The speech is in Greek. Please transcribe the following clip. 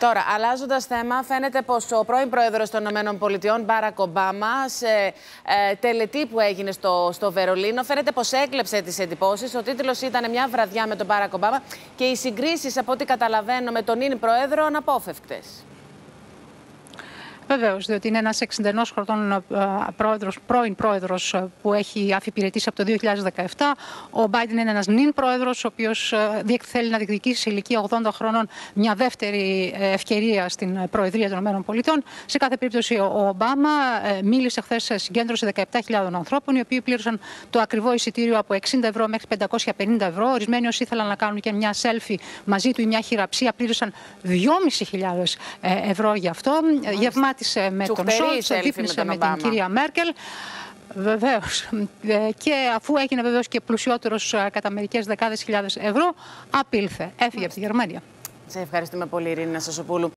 Τώρα, αλλάζοντας θέμα, φαίνεται πως ο πρώην πρόεδρος των ΗΠΑ, Μπάρακ Ομπάμα, σε τελετή που έγινε στο Βερολίνο, φαίνεται πως έκλεψε τις εντυπώσεις. Ο τίτλος ήταν «Μια βραδιά με τον Μπάρακ Ομπάμα» και οι συγκρίσεις, από ό,τι καταλαβαίνω, με τον ίν πρόεδρο αναπόφευκτες. Βεβαίως, διότι είναι ένας 61 χρονών πρώην πρόεδρος που έχει αφιπηρετήσει από το 2017. Ο Μπάιντεν είναι ένας νυν πρόεδρος, ο οποίος θέλει να διεκδικήσει σε ηλικία 80 χρόνων μια δεύτερη ευκαιρία στην Προεδρία των ΗΠΑ. Σε κάθε περίπτωση, ο Ομπάμα μίλησε χθες σε συγκέντρωση 17.000 ανθρώπων, οι οποίοι πλήρωσαν το ακριβό εισιτήριο από 60 ευρώ μέχρι 550 ευρώ. Ορισμένοι όσοι ήθελαν να κάνουν και μια selfie μαζί του ή μια χειραψία πλήρωσαν 2.500 ευρώ γι' αυτό. Με τον Σόλτς, δίπλησε με την κυρία Μέρκελ. Βεβαίως. Και αφού έγινε βεβαίως και πλουσιότερος κατά μερικές δεκάδες χιλιάδες ευρώ, απήλθε. Έφυγε από τη Γερμανία. Σε ευχαριστούμε πολύ, Ειρήνη Αναστασοπούλου.